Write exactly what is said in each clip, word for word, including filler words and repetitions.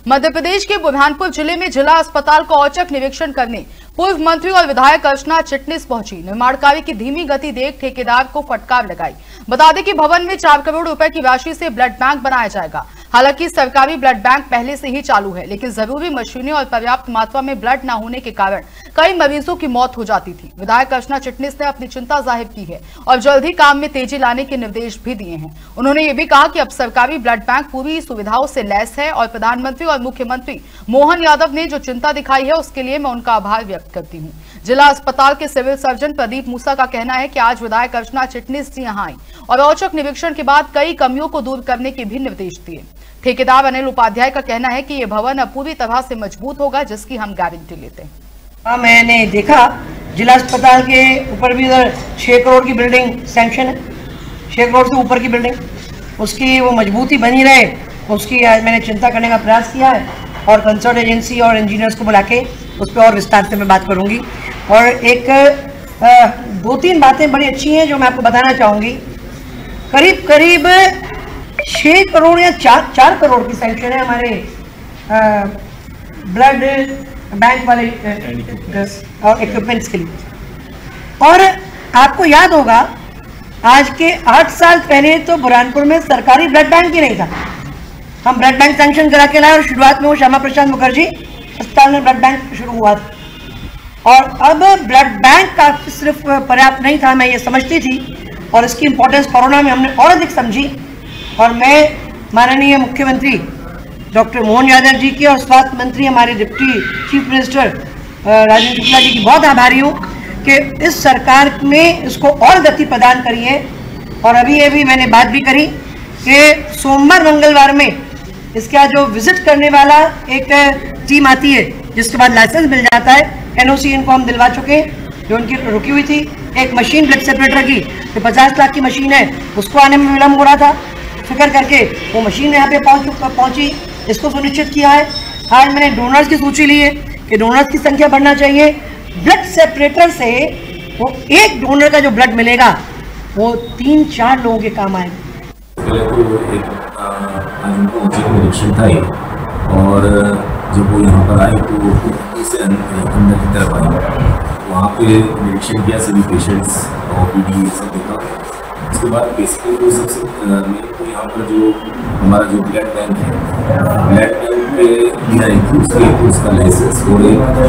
मध्य प्रदेश के बुरहानपुर जिले में जिला अस्पताल का औचक निरीक्षण करने पूर्व मंत्री और विधायक अर्चना चिटनिस पहुंची। निर्माण कार्य की धीमी गति देख ठेकेदार को फटकार लगाई। बता दें कि भवन में चार करोड़ रुपए की राशि से ब्लड बैंक बनाया जाएगा। हालांकि सरकारी ब्लड बैंक पहले से ही चालू है, लेकिन जरूरी मशीनें और पर्याप्त मात्रा में ब्लड न होने के कारण कई मरीजों की मौत हो जाती थी। विधायक अर्चना चिटनिस ने अपनी चिंता जाहिर की है और जल्द ही काम में तेजी लाने के निर्देश भी दिए हैं। उन्होंने ये भी कहा कि अब सरकारी ब्लड बैंक पूरी सुविधाओं से लैस है और प्रधानमंत्री और मुख्यमंत्री मोहन यादव ने जो चिंता दिखाई है उसके लिए मैं उनका आभार व्यक्त करती हूँ। जिला अस्पताल के सिविल सर्जन प्रदीप मूसा का कहना है कि आज विधायक अर्चना चिटनिस जी यहाँ आई और औचक निरीक्षण के बाद कई कमियों को दूर करने के भी निर्देश दिए। ठेकेदार अनिल उपाध्याय का कहना है कि ये भवन अब पूरी तरह से मजबूत होगा, जिसकी हम गारंटी लेते हैं। हाँ, मैंने देखा जिला अस्पताल के ऊपर भी इधर छह करोड़ की बिल्डिंग सैंक्शन है, छह करोड़ से ऊपर की बिल्डिंग, उसकी वो मजबूती बनी रहे उसकी आज मैंने चिंता करने का प्रयास किया है और कंसर्ट एजेंसी और इंजीनियर्स को बुला के उस पर और विस्तार से मैं बात करूंगी। और एक आ, दो तीन बातें बड़ी अच्छी हैं जो मैं आपको बताना चाहूँगी। करीब करीब छः करोड़ या चार चार करोड़ की सैंक्शन है हमारे आ, ब्लड बैंक वाले और इक्विपमेंट्स के लिए। और आपको याद होगा आज के आठ साल पहले तो बुरहानपुर में सरकारी ब्लड बैंक ही नहीं था। हम ब्लड बैंक सैंक्शन करा के लाए और शुरुआत में वो श्यामा प्रसाद मुखर्जी अस्पताल में ब्लड बैंक शुरू हुआ था। और अब ब्लड बैंक का सिर्फ पर्याप्त नहीं था, मैं ये समझती थी और इसकी इम्पोर्टेंस कोरोना में हमने और अधिक समझी। और मैं माननीय मुख्यमंत्री डॉक्टर मोहन यादव जी की और स्वास्थ्य मंत्री हमारे deputy chief minister Rajendra Shukla ji की बहुत आभारी हूँ कि इस सरकार में इसको और गति प्रदान करी है। और अभी ये भी मैंने बात भी करी कि सोमवार मंगलवार में इसका जो विजिट करने वाला एक टीम आती है जिसके बाद लाइसेंस मिल जाता है। एनओसी इनको हम दिलवा चुके हैं जो उनकी रुकी हुई थी। एक मशीन ब्लड सेपरेटर की जो पचास लाख की मशीन है उसको आने में विलम्ब हो रहा था, फिक्र करके वो मशीन यहाँ पे पहुँच पहुँची, इसको सुनिश्चित किया है। आज मैंने डोनर्स की सूची ली है कि डोनर्स की संख्या बढ़ना चाहिए। ब्लड सेपरेटर से वो एक डोनर का जो ब्लड मिलेगा वो तीन चार लोगों के काम आएगा। पहले तो एक आज उनको उचित निरीक्षण था और जब वो यहाँ पर आए तो से अंदर की तरफ आए, वहाँ पे निरीक्षण किया सभी पेशेंट्स और पीडी सब देखा। उसके बाद बेसिकली तो सबसे मेरे को यहाँ पर जो हमारा जो ब्लड बैंक है, ब्लड बैंक पे दिया है कि उसके उसका लाइसेंस और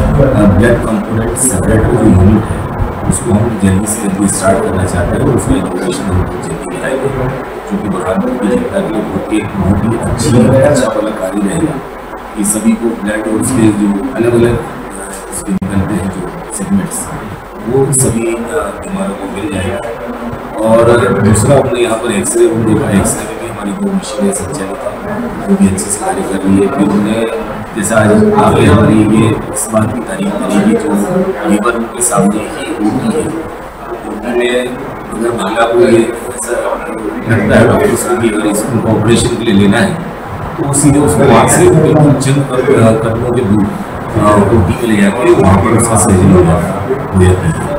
एक ब्लड कंपोनेंट सेपरेटर जो यूनिट है उसको हम जल्दी से जल्दी स्टार्ट करना चाहते हैं और उसमें एजुकेशन हमको जल्दी कराएंगे, जो कि बुरहानपुर की जनता के लिए बहुत एक बहुत ही अच्छी अच्छा वाला कार्य रहेगा कि सभी को ब्लड और उसके जो अलग अलग उसके निकलते हैं जो सेगमेंट्स वो सभी बीमारों को मिल जाएगा। और दूसरा हमने यहाँ पर एक्सरे रूम देखा, एक्सरे में भी हमारी दो मशीनें संचालित हैं जो भी अच्छे से कार्य कर रही है। फिर उन्हें जैसा आज आगे हमारी ये इस बात की तारीफ करेगी जो लीवर के सामने ही रोगी है, रोगी में अगर महिला को ये ऐसा लगता है डॉक्टर उसको कि अगर इसको ऑपरेशन के लिए लेना है तो वो सीधे उसको वहाँ से बिल्कुल चंद कदमों के दूर रोगी के ले जाके वहाँ पर उसका सर्जरी हो जाता है।